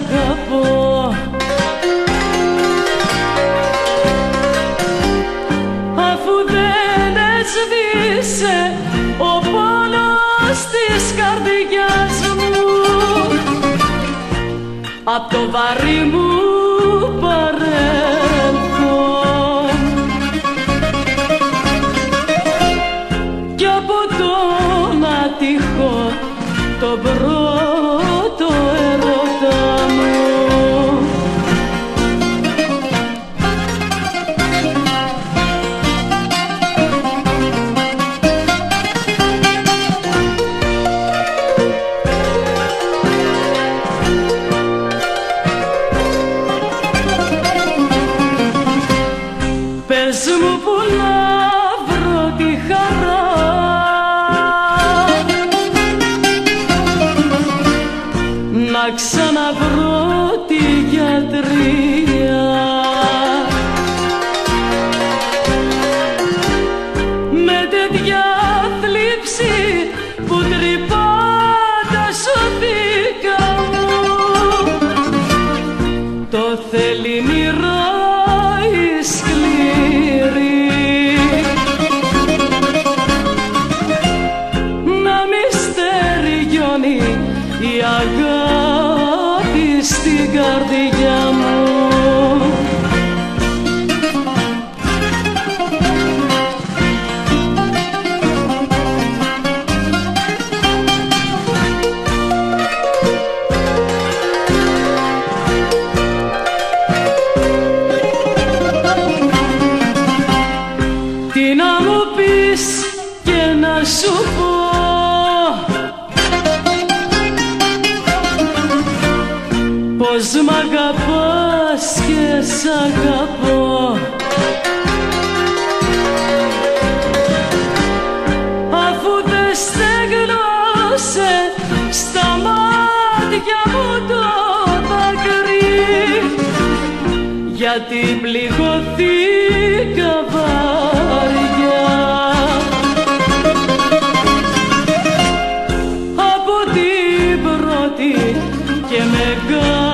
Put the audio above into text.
αγαπώ, αφού δεν έσβησε ο πόνος της καρδιάς μου απ' το βαρύ μου παρελθόν. Κι από τον άτυχο τον πρώτο ερώτα μου πες μου που να βρω τη χαρά να ξαναβρω τη γιατρία, με τέτοια θλίψη που τρυπά τα σωθήκα μου, το θέλει μοίρα η σκληρή να μη στεριώνει η αγάπη στην καρδιά μου. Τι να μου πεις και να σου πω, πως μ' αγαπάς και σ' αγαπώ, αφού δεν στέγνωσε στα μάτια μου το δάκρυ, γιατί πληγωθήκα βαριά από την πρώτη και μεγάλη